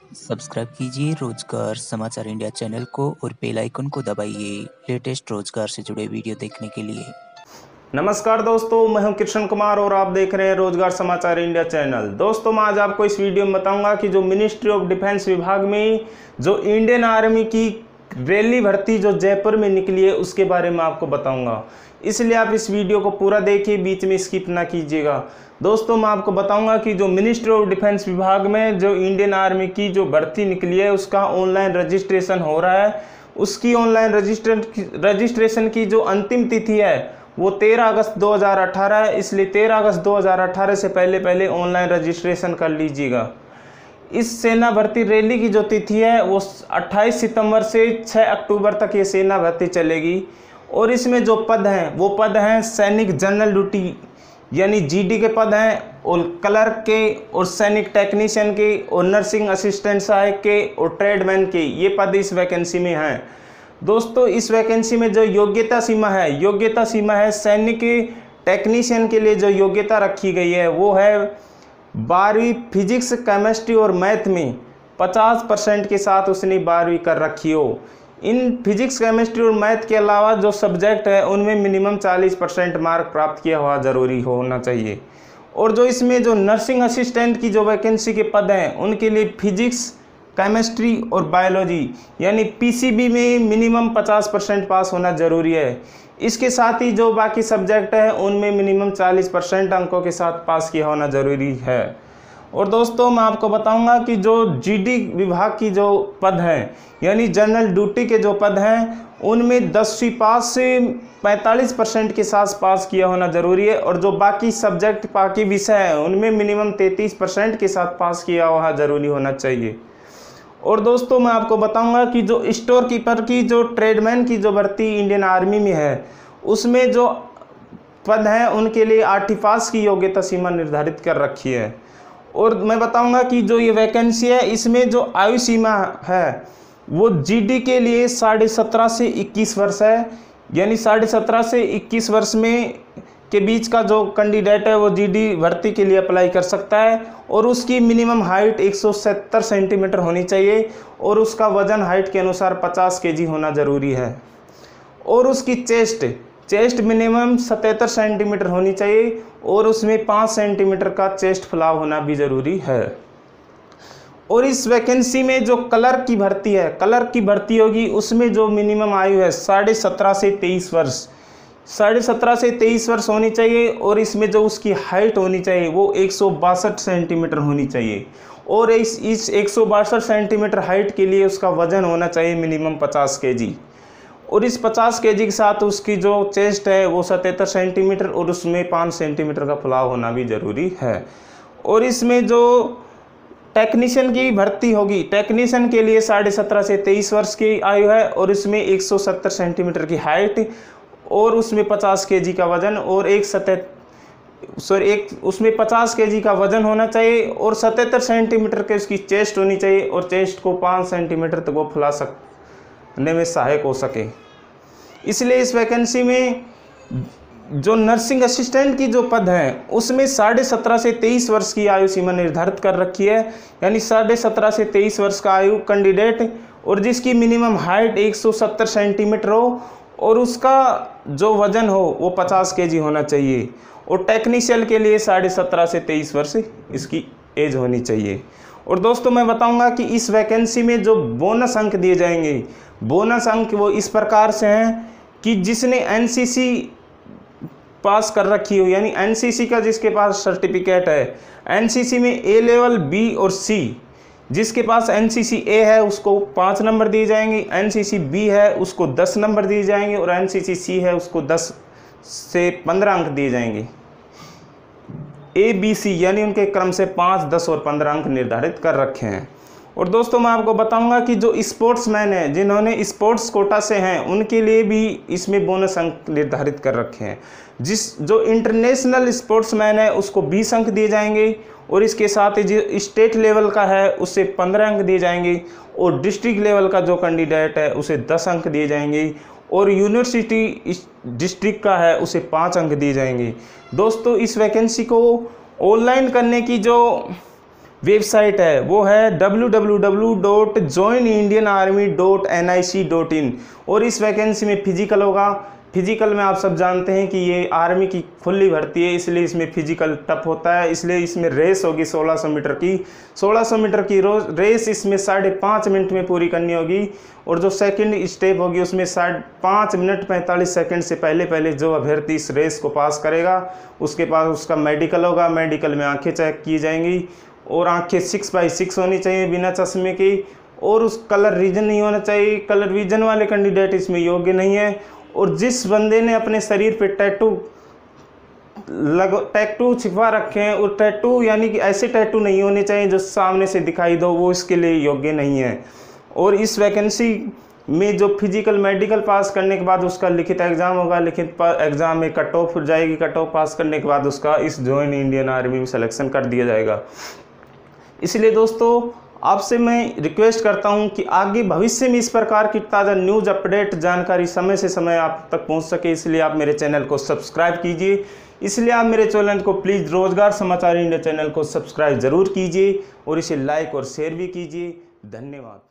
Subscribe कीजिए रोजगार समाचार इंडिया चैनल को और बेल आइकन को दबाइए लेटेस्ट रोजगार से जुड़े वीडियो देखने के लिए। नमस्कार दोस्तों, मैं हूं कृष्ण कुमार और आप देख रहे हैं रोजगार समाचार इंडिया चैनल। दोस्तों, मैं आज आपको इस वीडियो में बताऊंगा कि जो मिनिस्ट्री ऑफ डिफेंस विभाग में जो इंडियन आर्मी की रैली भर्ती जो जयपुर में निकली है उसके बारे में आपको बताऊंगा, इसलिए आप इस वीडियो को पूरा देखिए, बीच में स्किप ना कीजिएगा। दोस्तों, मैं आपको बताऊंगा कि जो मिनिस्ट्री ऑफ डिफेंस विभाग में जो इंडियन आर्मी की जो भर्ती निकली है उसका ऑनलाइन रजिस्ट्रेशन हो रहा है। उसकी ऑनलाइन रजिस्ट्रेशन की जो अंतिम तिथि है वो 13 अगस्त 2018 है, इसलिए 13 अगस्त 2018 से पहले ऑनलाइन रजिस्ट्रेशन कर लीजिएगा। इस सेना भर्ती रैली की जो तिथि है वो 28 सितंबर से 6 अक्टूबर तक ये सेना भर्ती चलेगी और इसमें जो पद हैं वो पद हैं सैनिक जनरल ड्यूटी यानी जीडी के पद हैं, और क्लर्क के और सैनिक टेक्नीशियन के और नर्सिंग असिस्टेंट सहायक के और ट्रेडमैन के, ये पद इस वैकेंसी में हैं। दोस्तों, इस वैकेंसी में जो योग्यता सीमा है सैनिक टेक्नीशियन के लिए जो योग्यता रखी गई है वो है 12वीं फिजिक्स केमिस्ट्री और मैथ में 50% के साथ उसने 12वीं कर रखी हो। इन फिजिक्स केमिस्ट्री और मैथ के अलावा जो सब्जेक्ट है उनमें मिनिमम 40% मार्क प्राप्त किया हुआ जरूरी होना चाहिए। और जो इसमें जो नर्सिंग असिस्टेंट की जो वैकेंसी के पद हैं उनके लिए फिजिक्स केमिस्ट्री और बायोलॉजी यानी पीसीबी में मिनिमम 50% पास होना जरूरी है। इसके साथ ही जो बाकी सब्जेक्ट है उनमें मिनिमम 40% अंकों के साथ पास किया होना जरूरी है। और दोस्तों, मैं आपको बताऊंगा कि जो जीडी विभाग की जो पद हैं यानी जनरल ड्यूटी के जो पद हैं उनमें 10वीं पास से 45% के साथ पास किया होना जरूरी है, और जो बाकी सब्जेक्ट बाकी विषय हैं उनमें मिनिमम 33% के साथ पास किया हुआ जरूरी होना चाहिए। और दोस्तों, मैं आपको बताऊंगा कि जो स्टोर कीपर की जो ट्रेडमैन की जो भर्ती इंडियन आर्मी में है उसमें जो पद हैं उनके लिए 8वीं पास की योग्यता सीमा निर्धारित कर रखी है। और मैं बताऊंगा कि जो ये वैकेंसी है इसमें जो आयु सीमा है वो जीडी के लिए 17.5 से 21 वर्ष है, यानी 17.5 से 21 वर्ष में के बीच का जो कैंडिडेट है वो जीडी भर्ती के लिए अप्लाई कर सकता है। और उसकी मिनिमम हाइट 170 सेंटीमीटर होनी चाहिए और उसका वजन हाइट के अनुसार 50 केजी होना ज़रूरी है। और उसकी चेस्ट मिनिमम 77 सेंटीमीटर होनी चाहिए और उसमें 5 सेंटीमीटर का चेस्ट फैलाव होना भी ज़रूरी है। और इस वैकेंसी में जो क्लर्क की भर्ती होगी उसमें जो मिनिमम आयु है 17.5 से 23 वर्ष 17.5 से 23 वर्ष होनी चाहिए। और इसमें जो उसकी हाइट होनी चाहिए वो 162 सेंटीमीटर होनी चाहिए, और इस 162 सेंटीमीटर हाइट के लिए उसका वजन होना चाहिए मिनिमम 50 केजी। और इस 50 केजी के साथ उसकी जो चेस्ट है वो 77 सेंटीमीटर और उसमें 5 सेंटीमीटर का फैलाव होना भी ज़रूरी है। और इसमें जो टेक्नीशियन की भर्ती होगी, टेक्नीशियन के लिए 17.5 से 23 वर्ष की आयु है और इसमें 170 सेंटीमीटर की हाइट और उसमें 50 केजी का वजन और उसमें 50 केजी का वजन होना चाहिए और 77 सेंटीमीटर की उसकी चेस्ट होनी चाहिए और चेस्ट को 5 सेंटीमीटर तक वो फैला सकने में सहायक हो सके। इसलिए इस वैकेंसी में जो नर्सिंग असिस्टेंट की जो पद हैं उसमें 17.5 से 23 वर्ष की आयु सीमा निर्धारित कर रखी है, यानी 17.5 से 23 वर्ष का आयु कैंडिडेट और जिसकी मिनिमम हाइट 170 सेंटीमीटर हो और उसका जो वजन हो वो 50 केजी होना चाहिए। और टेक्नीशियन के लिए 17.5 से 23 वर्ष इसकी एज होनी चाहिए। और दोस्तों, मैं बताऊंगा कि इस वैकेंसी में जो बोनस अंक दिए जाएंगे, बोनस अंक वो इस प्रकार से हैं कि जिसने एनसीसी पास कर रखी हो, यानी एनसीसी का जिसके पास सर्टिफिकेट है, एनसीसी में ए लेवल बी और सी, जिसके पास एनसीसी ए है उसको 5 नंबर दिए जाएंगे, एनसीसी बी है उसको 10 नंबर दिए जाएंगे और एनसीसी सी है उसको 10 से 15 अंक दिए जाएंगे। ए बी सी यानी उनके क्रम से 5, 10 और 15 अंक निर्धारित कर रखे हैं। और दोस्तों, मैं आपको बताऊंगा कि जो स्पोर्ट्समैन हैं जिन्होंने स्पोर्ट्स कोटा से हैं उनके लिए भी इसमें बोनस अंक निर्धारित कर रखे हैं। जो इंटरनेशनल स्पोर्ट्समैन है उसको 20 अंक दिए जाएंगे और इसके साथ ही जो स्टेट लेवल का है उससे 15 अंक दिए जाएंगे और डिस्ट्रिक्ट लेवल का जो कैंडिडेट है उसे 10 अंक दिए जाएंगे और यूनिवर्सिटी डिस्ट्रिक्ट का है उसे 5 अंक दिए जाएंगे। दोस्तों, इस वैकेंसी को ऑनलाइन करने की जो वेबसाइट है वो है www.joinindianarmy.nic.in। और इस वैकेंसी में फिजिकल होगा। फिजिकल में आप सब जानते हैं कि ये आर्मी की खुली भर्ती है, इसलिए इसमें फिजिकल टफ होता है, इसलिए इसमें रेस होगी 1600 मीटर की। 1600 मीटर की रेस इसमें 5.5 मिनट में पूरी करनी होगी। और जो सेकंड स्टेप होगी उसमें 5 मिनट 45 सेकंड से पहले जो अभ्यर्थी इस रेस को पास करेगा उसके पास उसका मेडिकल होगा। मेडिकल में आंखें चेक की जाएंगी और आंखें 6/6 होनी चाहिए बिना चश्मे की, और उस कलर रीजन नहीं होना चाहिए। कलर रीजन वाले कैंडिडेट इसमें योग्य नहीं है। और जिस बंदे ने अपने शरीर पे टैटू छिपा रखे हैं, और टैटू यानी कि ऐसे टैटू नहीं होने चाहिए जो सामने से दिखाई दो, वो इसके लिए योग्य नहीं है। और इस वैकेंसी में जो फिजिकल मेडिकल पास करने के बाद उसका लिखित एग्ज़ाम होगा। लिखित एग्ज़ाम में कट ऑफ जाएगी, कट ऑफ पास करने के बाद उसका इस जॉइन इंडियन आर्मी में सिलेक्शन कर दिया जाएगा। इसलिए दोस्तों आपसे मैं रिक्वेस्ट करता हूं कि आगे भविष्य में इस प्रकार की ताज़ा न्यूज़ अपडेट जानकारी समय से समय आप तक पहुंच सके, इसलिए आप मेरे चैनल को सब्सक्राइब कीजिए। इसलिए आप मेरे चैनल को प्लीज़ रोजगार समाचार इंडिया चैनल को सब्सक्राइब ज़रूर कीजिए और इसे लाइक और शेयर भी कीजिए। धन्यवाद।